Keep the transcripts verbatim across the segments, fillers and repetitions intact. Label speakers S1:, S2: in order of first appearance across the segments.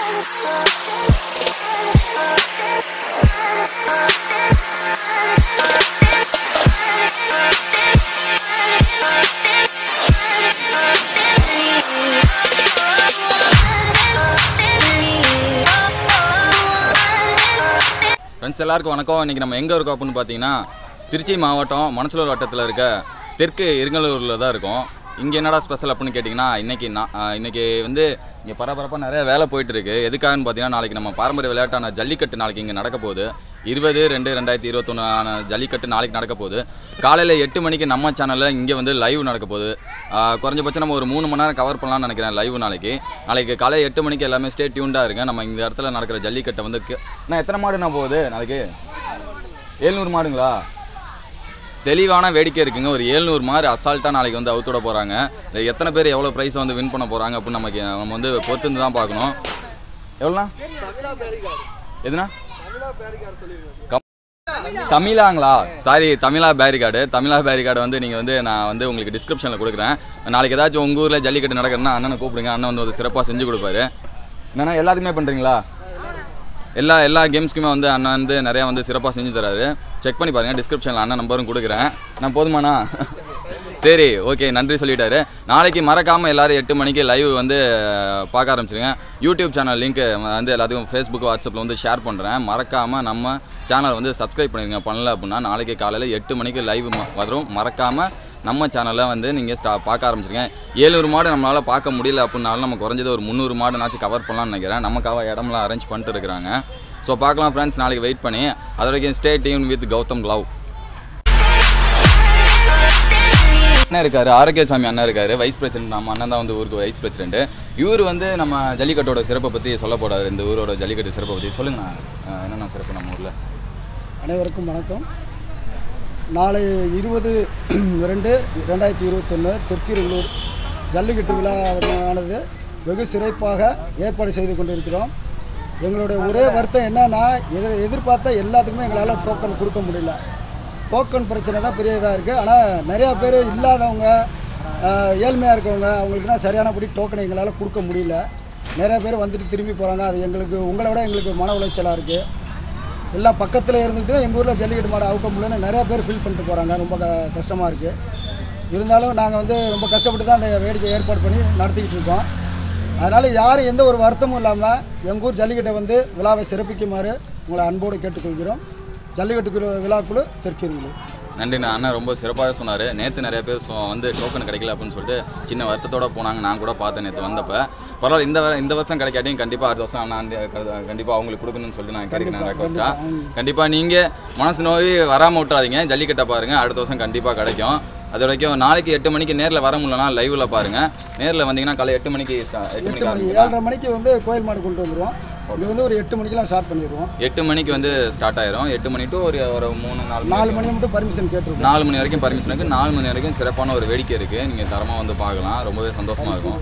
S1: Friends எல்லாருக்கும் வணக்கம். இன்றைக்கி நம்ம எங்கே இருக்கோம் அப்படின்னு பார்த்தீங்கன்னா திருச்சி மாவட்டம் மணச்சலூர் வட்டத்தில் இருக்க தெற்கு இருங்கலூரில் தான் இருக்கோம். இங்கே என்னடா ஸ்பெஷல் அப்படின்னு கேட்டிங்கன்னா இன்றைக்கி நான் இன்றைக்கி வந்து இங்கே பரபரப்பாக நிறைய வேலை போயிட்டுருக்கு. எதுக்காகன்னு பார்த்தீங்கன்னா நாளைக்கு நம்ம பாரம்பரிய விளையாட்டான ஜல்லிக்கட்டு நாளைக்கு இங்கே நடக்க போகுது. இருபது ரெண்டு ரெண்டாயிரத்தி இருபத்தொன்னு ஜல்லிக்கட்டு நாளைக்கு நடக்க போகுது. காலையில் எட்டு மணிக்கு நம்ம சேனலில் இங்கே வந்து லைவ் நடக்க போகுது. குறைஞ்சபட்சம் நம்ம ஒரு மூணு மணி நேரம் கவர் பண்ணலாம்னு நினைக்கிறேன் லைவ் நாளைக்கு. நாளைக்கு காலையில் எட்டு மணிக்கு எல்லாமே ஸ்டே டியூன்டாக இருங்க. நம்ம இந்த இடத்துல நடக்கிற ஜல்லிக்கட்டை வந்து நான் எத்தனை மாடுனா போகுது நாளைக்கு? ஏழ்நூறு மாடுங்களா? தெளிவான வேடிக்கை இருக்குங்க. ஒரு ஏழ்நூறு மாடு அசால்ட்டாக நாளைக்கு வந்து அவுத்துட போகிறாங்க. எத்தனை பேர் எவ்வளோ ப்ரைஸை வந்து வின் பண்ண போகிறாங்க அப்படின்னு நமக்கு நம்ம வந்து பொறுத்து தான் பார்க்கணும். எவ்வளோண்ணா? எதுனா தமிழாங்களா? சாரி, தமிழா பேரிகார்டு. தமிழா பேரிகார்டு வந்து நீங்கள் வந்து நான் வந்து உங்களுக்கு டிஸ்கிரிப்ஷனில் கொடுக்குறேன். நாளைக்கு ஏதாச்சும் உங்கள் ஊரில் ஜல்லிக்கட்டு நடக்கிறேன்னா அண்ணனை கூப்பிடுங்க. அண்ணன் வந்து ஒரு சிறப்பாக செஞ்சு கொடுப்பாரு. என்னன்னா எல்லாத்துக்குமே பண்ணுறீங்களா? எல்லா எல்லா கேம்ஸ்க்குமே வந்து அண்ணன் வந்து நிறையா வந்து சிறப்பாக செஞ்சு தராரு. செக் பண்ணி பாருங்கள், டிஸ்கிரிப்ஷனில் அண்ணன் நம்பரும் கொடுக்குறேன். நான் போதுமாண்ணா? சரி, ஓகே, நன்றி சொல்லிட்டாரு. நாளைக்கு மறக்காமல் எல்லோரும் எட்டு மணிக்கு லைவ் வந்து பார்க்க ஆரம்பிச்சிருங்க. யூடியூப் சேனல் லிங்க் வந்து எல்லாத்துக்கும் ஃபேஸ்புக் வாட்ஸ்அப்பில் வந்து ஷேர் பண்ணுறேன். மறக்காமல் நம்ம சேனல் வந்து சப்ஸ்கிரைப் பண்ணிடுங்க. பண்ணல அப்படின்னா நாளைக்கு காலையில் எட்டு மணிக்கு லைவ் வரும். மறக்காமல் நம்ம சேனலில் வந்து நீங்கள் ஸ்டா பார்க்க ஆரம்பிச்சிருங்க. ஏழுநூறு மாடு நம்மளால் பார்க்க முடியல அப்படின்னாலும் நம்ம குறைஞ்சது ஒரு முந்நூறு மாடுனாச்சும் கவர் பண்ணலாம்னு நினைக்கிறேன். நமக்காக இடம்லாம் அரேஞ்ச் பண்ணிட்டு இருக்கிறாங்க. ஸோ பார்க்கலாம் ஃப்ரெண்ட்ஸ், நாளைக்கு வெயிட் பண்ணி. அது வரைக்கும் stay tune with Gautham love. அண்ணன் இருக்காரு, ஆரோக்கியசாமி அண்ணன் இருக்காரு, வைஸ் பிரசிடென்ட். நம்ம அண்ணன் தான் வந்து ஊருக்கு வைஸ் பிரசிடென்ட். இவர் வந்து நம்ம ஜல்லிக்கட்டோட சிறப்பை பற்றி சொல்ல போறாரு. இந்த ஊரோட ஜல்லிக்கட்டு சிறப்பை பற்றி சொல்லுங்கண்ணா. என்னென்ன சிறப்பு நம்ம ஊரில்?
S2: அனைவருக்கும் வணக்கம். நாளை இருபது ரெண்டு ரெண்டாயிரத்தி இருபத்தொன்று தெற்கிருங்கலூர் ஜல்லிக்கட்டு விழாவானது வெகு சிறப்பாக ஏற்பாடு செய்து கொண்டிருக்கிறோம். எங்களுடைய ஒரே வருத்தம் என்னன்னா, எதிர் எதிர்பார்த்த எல்லாத்துக்குமே எங்களால் டோக்கன் கொடுக்க முடியல. டோக்கன் பிரச்சனை தான் பெரிய இதாக இருக்குது. ஆனால் நிறையா பேர் இல்லாதவங்க, ஏழ்மையாக இருக்கவங்க, அவங்களுக்குனா சரியானபடி டோக்கனை எங்களால் கொடுக்க முடியல. நிறையா பேர் வந்துட்டு திரும்பி போகிறாங்க. அது எங்களுக்கு உங்களை விட எங்களுக்கு மன உளைச்சலாக இருக்குது. எல்லாம் பக்கத்தில் இருந்துட்டு எங்கள் ஊரில் ஜல்லிக்கட்டு மாடு அவுக்க முடியலன்னு நிறையா பேர் ஃபீல் பண்ணிட்டு போகிறாங்க. ரொம்ப க கஷ்டமாக இருக்குது. இருந்தாலும் நாங்கள் வந்து ரொம்ப கஷ்டப்பட்டு தான் அந்த வேடிக்கை ஏற்பாடு பண்ணி நடத்திக்கிட்டு இருக்கோம். அதனால் யாரும் எந்த ஒரு வருத்தமும் இல்லாமல் எங்கள் ஊர் ஜல்லிக்கட்டை வந்து விழாவை சிறப்பிக்குமாறு உங்களை அன்போடு கேட்டுக்கொள்கிறோம். ஜல்லிக்கட்டு விழாக்குழு தெற்கிருங்கலூர்.
S1: நன்றிண்ணா. அண்ணன் ரொம்ப சிறப்பாக சொன்னார். நேற்று நிறைய பேர் வந்து டோக்கன் கிடைக்கல அப்படின்னு சொல்லிட்டு சின்ன வருத்தத்தோடு போனாங்க. நான் கூட பார்த்தேன் நேற்று வந்தப்போ. பரவாயில்ல, இந்த வர இந்த வருஷம் கிடைக்காட்டியும் கண்டிப்பாக அடுத்த வருஷம் நான் கண்டிப்பாக அவங்களுக்கு கொடுக்கணும்னு சொல்லிட்டு நான் கேட்குறேன் ரெக்வஸ்ட்டாக. கண்டிப்பாக நீங்கள் மனசு நோய் வராமல் விட்டுறாதீங்க. ஜல்லிக்கட்டை பாருங்கள், அடுத்த வருஷம் கண்டிப்பாக கிடைக்கும். அது வரைக்கும் நாளைக்கு எட்டு மணிக்கு நேரில் வர முடியலனா லைவில் பாருங்கள். நேரில் வந்தீங்கன்னா காலை எட்டு மணிக்கு எட்டு மணிக்கு
S2: ஏழரை மணிக்கு வந்து கோயில் மாடு கொண்டு வந்துடுவோம். இது வந்து ஒரு எட்டு மணிக்கெலாம் ஸ்டார்ட் பண்ணிடுவோம்.
S1: எட்டு மணிக்கு வந்து ஸ்டார்ட் ஆயிரும். எட்டு மணி டு ஒரு ஒரு மூணு நாலு
S2: நாலு மணி மட்டும் பர்மிஷன் கேட்டுருக்கோம்.
S1: நாலு மணி வரைக்கும் பர்மிஷன் இருக்குது. நாலு மணி வரைக்கும் சிறப்பான ஒரு வேடிக்கை இருக்குது. நீங்கள் தரமாக வந்து பார்க்கலாம். ரொம்பவே சந்தோஷமாக இருக்கும்.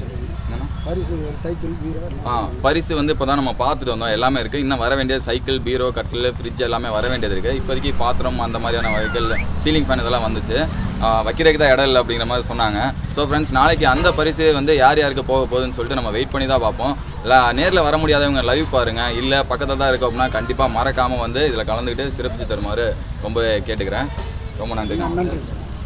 S2: பரிசு ஒரு சைக்கிள், பீரோ.
S1: ஆ பரிசு வந்து இப்போ தான் நம்ம பார்த்துட்டு வந்தோம். எல்லாமே இருக்குது. இன்னும் வர வேண்டிய சைக்கிள், பீரோ, கட்டில், ஃப்ரிட்ஜ் எல்லாமே வர வேண்டியது இருக்குது. இப்போதைக்கு பாத்திரம் அந்த மாதிரியான வகைகள், சீலிங் ஃபேன் இதெல்லாம் வந்துச்சு. வைக்கிறதுக்கு தான் இடம் இல்லை அப்படிங்கிற மாதிரி சொன்னாங்க. ஸோ ஃப்ரெண்ட்ஸ், நாளைக்கு அந்த பரிசு வந்து யார் யாருக்கு போக போகுதுன்னு சொல்லிட்டு நம்ம வெயிட் பண்ணி தான் பார்ப்போம். இல்லை நேரில் வர முடியாதவங்க லைவ் பாருங்கள். இல்லை பக்கத்தில் தான் இருக்கும் அப்படின்னா கண்டிப்பாக மறக்காமல் வந்து இதில் கலந்துக்கிட்டு சிறப்பிச்சு தருமாறு ரொம்பவே கேட்டுக்கிறேன். ரொம்ப நன்றி.
S2: நன்றி.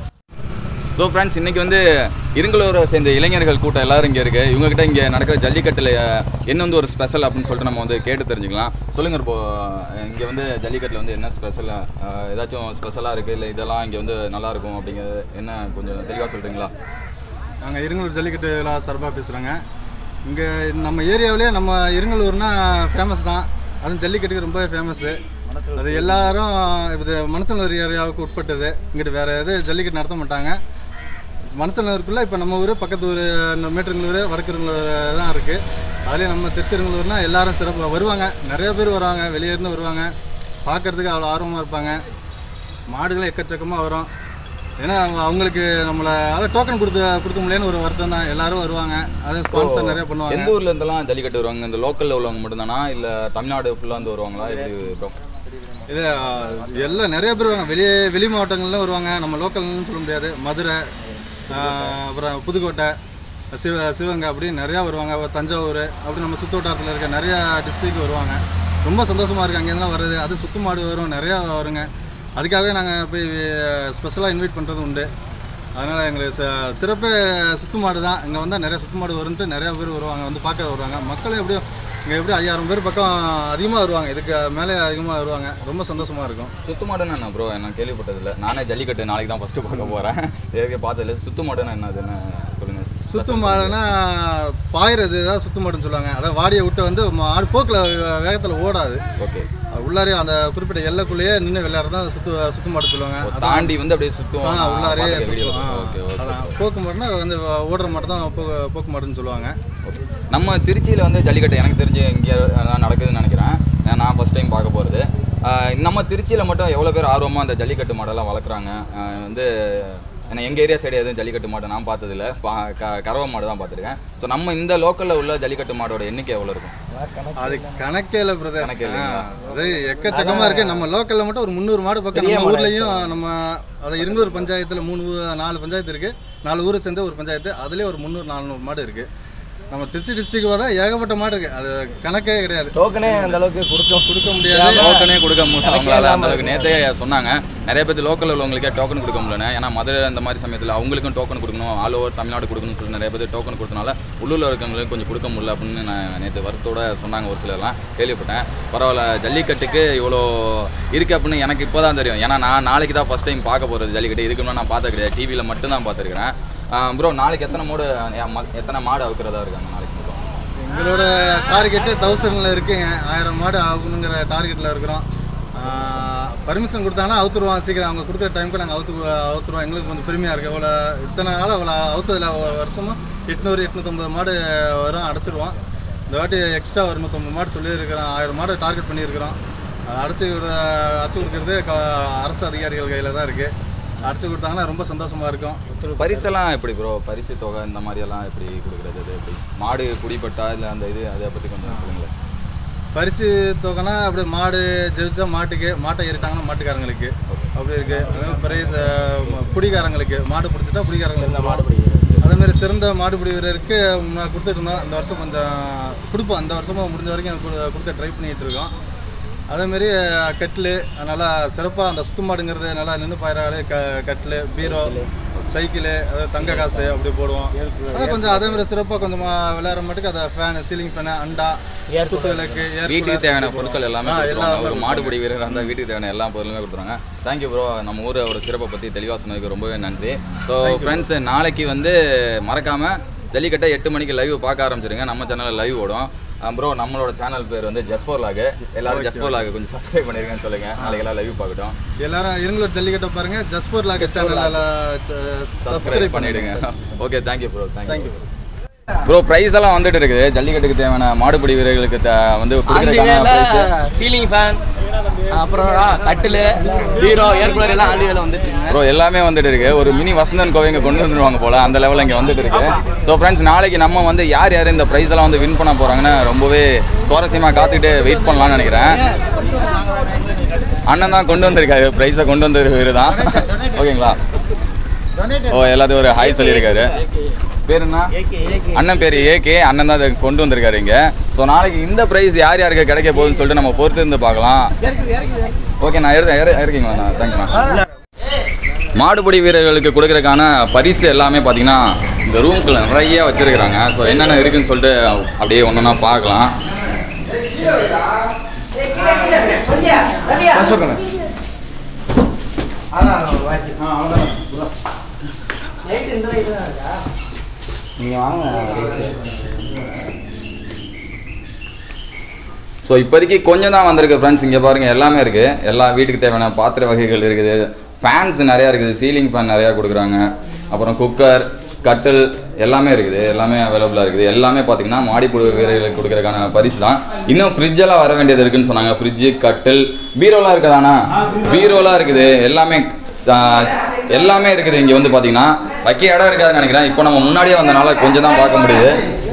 S1: ஸோ ஃப்ரெண்ட்ஸ், இன்றைக்கி வந்து இருங்கலூரை சேர்ந்த இளைஞர்கள் கூட்டம் எல்லோரும் இங்கே இருக்குது. இவங்ககிட்ட இங்கே நடக்கிற ஜல்லிக்கட்டில் என்ன வந்து ஒரு ஸ்பெஷல் அப்படின்னு சொல்லிட்டு நம்ம வந்து கேட்டு தெரிஞ்சுக்கலாம். சொல்லுங்கள், இப்போது இங்கே வந்து ஜல்லிக்கட்டில் வந்து என்ன ஸ்பெஷல், ஏதாச்சும் ஸ்பெஷலாக இருக்குது இல்லை இதெல்லாம் இங்கே வந்து நல்லாயிருக்கும் அப்படிங்கிறது என்ன கொஞ்சம் தெளிவாக சொல்கிறீங்களா?
S3: நாங்கள் இருங்கலூர் ஜல்லிக்கட்டு விழா சார்பாக பேசுகிறோங்க. இங்கே நம்ம ஏரியாவிலே நம்ம இருங்கலூர்னால் ஃபேமஸ் தான். அதுவும் ஜல்லிக்கட்டுக்கு ரொம்ப ஃபேமஸ்ஸு. அது எல்லாரும் இது மணச்சலூர் ஏரியாவுக்கு உட்பட்டது. இங்கிட்டு வேறு எதுவும் ஜல்லிக்கட்டு நடத்த மாட்டாங்க. மணச்சலூருக்குள்ளே இப்போ நம்ம ஊர் பக்கத்து ஊர் மேட்டுருங்கலூர், வடக்குருங்கலூர் தான் இருக்குது. அதுலேயே நம்ம தெற்கிருங்கலூர்னால் எல்லோரும் சிறப்பாக வருவாங்க. நிறைய பேர் வருவாங்க, வெளியேருந்து வருவாங்க. பார்க்குறதுக்கு அவ்வளோ ஆர்வமாக இருப்பாங்க. மாடுகளும் எக்கச்சக்கமாக வரும். ஏன்னா அவங்களுக்கு நம்மளை அதாவது டோக்கன் கொடுத்து கொடுக்க முடியலன்னு ஒரு வருத்தம் தான். எல்லாரும் வருவாங்க. அதை ஸ்பான்சர் நிறைய பண்ணுவாங்க.
S1: எந்த ஊரில் இருந்தெல்லாம் ஜல்லிக்கட்டு வருவாங்க? இந்த லோக்கலில் உள்ளவங்க மட்டும்தானா இல்லை தமிழ்நாடு ஃபுல்லாக வந்து வருவாங்களா? எப்படி இருக்கும்
S3: இது? எல்லாம் நிறைய பேர் வருவாங்க. வெளியே வெளி மாவட்டங்கள்லாம் வருவாங்க. நம்ம லோக்கல்னு சொல்ல முடியாது. மதுரை, அப்புறம் புதுக்கோட்டை, சிவ சிவகங்கை அப்படி நிறையா வருவாங்க, தஞ்சாவூர் அப்படி நம்ம சுற்று வட்டாரத்தில் இருக்க நிறையா டிஸ்ட்ரிக்ட் வருவாங்க. ரொம்ப சந்தோஷமாக இருக்குது அங்கேருந்துலாம் வருது. அது சுத்து மாடு வரும், நிறையா வருங்க. அதுக்காகவே நாங்கள் போய் ஸ்பெஷலாக இன்வைட் பண்ணுறது உண்டு. அதனால் எங்களுக்கு ச சிறப்பு சுத்து மாடு தான். இங்கே வந்தால் நிறையா சுத்து மாடு வரும்ன்ட்டு நிறையா பேர் வருவாங்க, வந்து பார்க்க வருவாங்க. மக்களும் எப்படியும் இங்கே எப்படி ஐயாயிரம் பேர் பக்கம் அதிகமாக வருவாங்க, இதுக்கு மேலே அதிகமாக வருவாங்க. ரொம்ப சந்தோஷமாக இருக்கும்.
S1: சுத்து மாடுன்னு என்ன ப்ரோ? நான் கேள்விப்பட்டதில்லை. நானே ஜல்லிக்கட்டு நாளைக்கு தான் ஃபஸ்ட்டு பார்க்க போகிறேன். ஏற்கனவே பார்த்ததில்ல. சுத்து மாடுன்னு என்னதுன்னு சொல்லுங்கள்.
S3: சுத்து மாடுனா பாயிறது தான் சுத்து மாடுன்னு சொல்லுவாங்க. அதாவது வாடியை விட்டு வந்து மாடு போக்கில் வேகத்தில் ஓடாது.
S1: ஓகே.
S3: உள்ளாரே அந்த குறிப்பிட்ட எல்லைக்குள்ளேயே நின்று விளையாடுறது தான் சுத்து சுத்து மாடு சொல்லுவாங்க.
S1: தாண்டி வந்து அப்படியே சுத்துவோம்.
S3: ஆ உள்ளாரே சுத்துவோம். அதான் போக்கு மாடுனா வந்து ஓடுற மாடு தான் போ போக்கு மாடுன்னு சொல்லுவாங்க.
S1: நம்ம திருச்சியில் வந்து ஜல்லிக்கட்டு எனக்கு தெரிஞ்சு இங்கே நடக்குதுன்னு நினைக்கிறேன். நான் ஃபஸ்ட் டைம் பார்க்க போகிறது. நம்ம திருச்சியில் மட்டும் எவ்வளோ பேர் ஆர்வமாக அந்த ஜல்லிக்கட்டு மாடெல்லாம் வளர்க்குறாங்க. வந்து ஏன்னா எங்கள் ஏரியா சைடு எதுவும் ஜல்லிக்கட்டு மாடு நான் பார்த்ததில்ல. பா க கறவை மாடு தான் பார்த்துருக்கேன். ஸோ நம்ம இந்த லோக்கலில் உள்ள ஜல்லிக்கட்டு மாடோட எண்ணிக்கை எவ்வளோ இருக்கும்?
S3: அது கணக்கே இல்லை பிரதர்.
S1: கணக்கே இல்லை.
S3: அது எக்கச்சக்கமாக இருக்குது. நம்ம லோக்கலில் மட்டும் ஒரு முந்நூறு மாடு பக்கம் நம்ம ஊர்லேயும் நம்ம அதை இருநூறு பஞ்சாயத்தில் மூணு நாலு பஞ்சாயத்து இருக்குது. நாலு ஊரை சேர்ந்து ஒரு பஞ்சாயத்து. அதுலேயே ஒரு முந்நூறு நானூறு மாடு இருக்குது. நம்ம திருச்சி டிஸ்ட்ரிக்ட் தான் ஏகப்பட்ட மாடு இருக்குது. அது கணக்கே கிடையாது.
S2: டோக்கனே அந்த அளவுக்கு கொடுக்க
S3: கொடுக்க முடியாது.
S1: டோக்கனே கொடுக்க முடியல அவங்களால. அந்த அளவுக்கு நேற்றே சொன்னாங்க நிறைய பேர் லோக்கலில் உள்ளவங்களுக்கே டோக்கன் கொடுக்க முடியல. ஏன்னா மதுரை அந்த மாதிரி சமயத்தில் அவங்களுக்கும் டோக்கன் கொடுக்கணும், ஆல் ஓவர் தமிழ்நாடு கொடுக்கணும்னு சொல்லி நிறைய பேர் டோக்கன் கொடுத்தனால உள்ளூரில் இருக்கவங்களுக்கு கொஞ்சம் கொடுக்க முடியல அப்படின்னு நான் நேற்று வருத்தோடு சொன்னாங்க. ஒரு சிலர்லாம் கேள்விப்பட்டேன். பரவாயில்ல, ஜல்லிக்கட்டுக்கு இவ்வளோ இருக்குது அப்படின்னு எனக்கு இப்போ தான் தெரியும். ஏன்னா நான் நாளைக்கு தான் ஃபஸ்ட் டைம் பார்க்க போகிறது ஜல்லிக்கட்டு. இதுக்கு முன்னாடி நான் பார்த்தது கிடையாது, டிவியில் மட்டும்தான் பார்த்துருக்கிறேன். ப்ரோ நாளைக்கு எத்தனை மாடு எத்தனை மாடு அவுக்கிறதா இருக்காங்க நாளைக்கு மட்டும்?
S3: எங்களோட டார்கெட்டு தௌசண்டில் இருக்குங்க. ஆயிரம் மாடு ஆகணுங்கிற டார்கெட்டில் இருக்கிறோம். பர்மிஷன் கொடுத்தாங்கன்னா அவுத்துருவோம் சீக்கிரம். அவங்க கொடுக்குற டைமுக்கு நாங்கள் அவுத்து அவுத்துருவோம். எங்களுக்கு கொஞ்சம் பெருமையாக இருக்குது. இவ்வளோ இத்தனை நாள் இவ்வளோ அவுத்ததில் வருஷமும் எட்நூறு எட்நூற்றம்பது மாடு வரும், அடைச்சிருவோம். இந்த வாட்டி எக்ஸ்ட்ரா ஒரு நூற்றம்பது மாடு சொல்லியிருக்கிறோம். ஆயிரம் மாடு டார்கெட் பண்ணியிருக்கிறோம். அதை அடைச்சி அடைச்சி கொடுக்குறது க அரசு அதிகாரிகள் கையில் தான் இருக்குது. அடிச்சு கொடுத்தாங்கன்னா ரொம்ப சந்தோஷமாக இருக்கும்.
S1: பரிசெல்லாம் எப்படி ப்ரோ? பரிசு தொகை இந்த மாதிரியெல்லாம் எப்படி கொடுக்குறது? அது எப்படி மாடு குடிப்பட்டா இல்லை அந்த இது அதை பற்றி கொஞ்சம் சொல்லுங்களேன்.
S3: பரிசு தொகைனா அப்படி மாடு ஜெயிச்சா மாட்டுக்கு, மாட்டை ஏறிட்டாங்கன்னா மாட்டுக்காரங்களுக்கு அப்படி இருக்குது. அதே பிரைஸ் பிடிக்காரங்களுக்கு, மாடு பிடிச்சிட்டா பிடிக்காரங்களுக்கு மாடு பிடிக்கிறது. அதேமாதிரி சிறந்த மாடுபிடி வீரருக்கு முன்னாடி கொடுத்துட்டு இருந்தோம். இந்த வருஷம் கொஞ்சம் கொடுப்போம். அந்த வருஷமும் முடிஞ்ச வரைக்கும் கொடுக்க ட்ரை பண்ணிகிட்டு இருக்கோம். அதேமாரி கட்டில் நல்லா சிறப்பாக அந்த சுத்து மாடுங்கிறது நல்லா நின்று பயிராடு. க கட்டில், பீரோ, சைக்கிளு, அதாவது தங்க காசு அப்படி போடுவோம். அதை கொஞ்சம் அதேமாதிரி சிறப்பாக கொஞ்சம் விளையாடுற மட்டுக்கு அதை ஃபேனு, சீலிங் ஃபேனு, அண்டா, குத்து விளக்கு,
S1: வீட்டுக்கு தேவையான பொருட்கள் எல்லாமே ஒரு மாடுபிடி வீரர் அந்த வீட்டுக்கு தேவையான எல்லா பொருளுமே கொடுத்துருவாங்க. Thank you bro. நம்ம ஊரை ஒரு சிறப்பை பற்றி தெளிவாக சொன்னதுக்கு ரொம்பவே நன்றி. ஸோ ஃப்ரெண்ட்ஸ், நாளைக்கு வந்து மறக்காமல் ஜல்லிக்கட்டை எட்டு மணிக்கு லைவ் பார்க்க ஆரம்பிச்சிருங்க. நம்ம சேனலில் லைவ் ஓடும். ப்ரோ நம்மளோட சேனல் பேர் வந்து ஜஸ்ட் ஃபோர் லாக். எல்லாரும் ஜஸ்ட் ஃபோர் லாக் கொஞ்சம் சப்ஸ்கிரைப் பண்ணிருக்கேன்னு சொல்லுங்க. நாளைக்கு எல்லாம் லைவ் பார்க்கட்டும்.
S3: எல்லாரும் இருங்களூர் ஜல்லிக்கட்டை பாருங்க. Just for lock channel subscribe பண்ணிடுங்க.
S1: Okay, thank you bro.
S3: Thank you
S1: bro. Prize எல்லாம் வந்துட்டு இருக்குது. ஜல்லிக்கட்டுக்கு தேவையான மாடுபிடி வீரர்களுக்கு வந்து
S4: சீலிங் ஃபேன், அப்புறம் கட்டில், பீரோ, ஏர் கூலர் எல்லாம் ஆண்டி வேலை வந்துட்டு இருக்கு
S1: ப்ரோ. எல்லாமே வந்துட்டு இருக்கு. ஒரு மினி வசந்தன் கோவை இங்கே கொண்டு வந்துருவாங்க போல, அந்த லெவலில் இங்கே வந்துட்டு இருக்கு. ஸோ ஃப்ரெண்ட்ஸ், நாளைக்கு நம்ம வந்து யார் யார் இந்த ப்ரைஸ் எல்லாம் வந்து வின் பண்ண போகிறாங்கன்னு ரொம்பவே சுவாரஸ்யமாக காத்துக்கிட்டு வெயிட் பண்ணலாம்னு நினைக்கிறேன். அண்ணன் தான் கொண்டு வந்திருக்காரு, ப்ரைஸை கொண்டு வந்திருக்காரு தான். ஓகேங்களா? ஓ, எல்லாத்தையும் ஒரு ஹாய் சொல்லியிருக்காரு. பேர் என்ன? அண்ணன் பேர் ஏகே. அண்ணன் தான் அதை கொண்டு வந்திருக்காரு இங்கே. ஸோ நாளைக்கு இந்த ப்ரைஸ் யார் யாருக்கு கிடைக்க போகுதுன்னு சொல்லிட்டு நம்ம பொறுத்து இருந்து பார்க்கலாம். ஓகே, நான் இருக்கீங்களா? நான் தேங்க்யூண்ணா. மாடுபிடி வீரர்களுக்கு கொடுக்குறதுக்கான பரிசு எல்லாமே பார்த்தீங்கன்னா இந்த ரூம்குள்ள நிறைய வச்சுருக்கிறாங்க. ஸோ என்னென்ன இருக்குதுன்னு சொல்லிட்டு அப்படியே ஒன்று ஒன்றா பார்க்கலாம்.
S2: நீங்கள் வாங்க.
S1: ஸோ இப்போதைக்கு கொஞ்சம் தான் வந்திருக்கு ஃப்ரெண்ட்ஸ். இங்கே பாருங்கள், எல்லாமே இருக்குது. எல்லா வீட்டுக்கு தேவையான பாத்திர வகைகள் இருக்குது. ஃபேன்ஸ் நிறையா இருக்குது. சீலிங் ஃபேன் நிறையா கொடுக்குறாங்க. அப்புறம் குக்கர், கட்டில் எல்லாமே இருக்குது. எல்லாமே அவைலபிளாக இருக்குது. எல்லாமே பார்த்தீங்கன்னா மாடிப்புழு வீரர்களுக்கு கொடுக்குறதுக்கான பரிசு தான். இன்னும் ஃப்ரிட்ஜெல்லாம் வர வேண்டியது இருக்குதுன்னு சொன்னாங்க. ஃப்ரிட்ஜு, கட்டில், பீரோலாம் இருக்குதாண்ணா? பீரோலாம் இருக்குது. எல்லாமே எல்லாமே இருக்குது. இங்கே வந்து பார்த்தீங்கன்னா வைக்க இடம் இருக்காதுன்னு நினைக்கிறேன். இப்போ நம்ம முன்னாடியே வந்தனால கொஞ்சம் தான் பார்க்க முடியுது.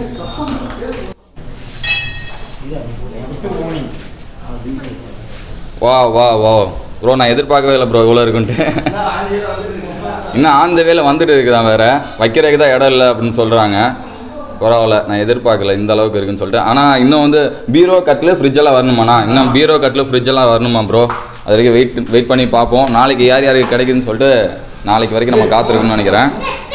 S1: வா வா வா ப்ரோ, நான் எதிர்பார்க்கவே இல்லை ப்ரோ இவ்வளோ இருக்குன்ட்டு. இன்னும் ஆந்த வேலை வந்துட்டு இருக்குதான், வேறு வைக்கிறதுக்கு தான் இடம் இல்லை அப்படின்னு சொல்கிறாங்க. பரவாயில்ல, நான் எதிர்பார்க்கல இந்த அளவுக்கு இருக்குன்னு சொல்லிட்டு. ஆனால் இன்னும் வந்து பீரோ கட்டில் ஃப்ரிட்ஜெல்லாம் வரணுமாண்ணா? இன்னும் பீரோ கட்டில் ஃப்ரிட்ஜெல்லாம் வரணுமா ப்ரோ? அது வரைக்கும் வெயிட் வெயிட் பண்ணி பார்ப்போம். நாளைக்கு யார் யாருக்கு கிடைக்குதுன்னு சொல்லிட்டு நாளைக்கு வரைக்கும் நம்ம காத்திருக்கணும்னு நினைக்கிறேன்.